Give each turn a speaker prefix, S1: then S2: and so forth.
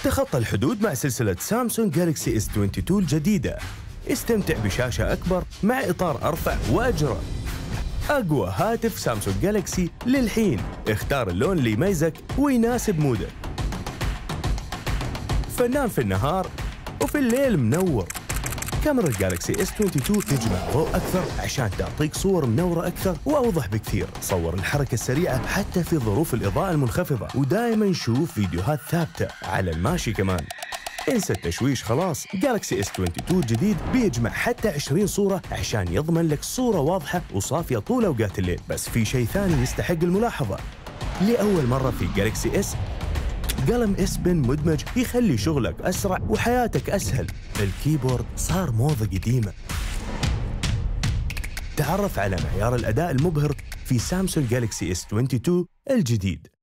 S1: تخطى الحدود مع سلسلة سامسونج جالكسي S22 الجديدة. استمتع بشاشة أكبر مع إطار أرفع وأجرأ. أقوى هاتف سامسونج جالكسي للحين. اختار اللون اللي يميزك ويناسب مودك. فنان في النهار وفي الليل منور. كاميرا الجالكسي S22 تجمع ضوء أكثر عشان تعطيك صور منورة أكثر وأوضح بكثير. صور الحركة السريعة حتى في ظروف الإضاءة المنخفضة، ودائما شوف فيديوهات ثابتة على الماشي كمان. انسى التشويش خلاص، جالكسي S22 الجديد بيجمع حتى 20 صورة عشان يضمن لك صورة واضحة وصافية طول أوقات الليل. بس في شيء ثاني يستحق الملاحظة. لأول مرة في جالكسي S قلم S Pen مدمج يخلي شغلك أسرع وحياتك أسهل. الكيبورد صار موضة قديمة. تعرف على معيار الأداء المبهر في سامسونج جالكسي S22 الجديد.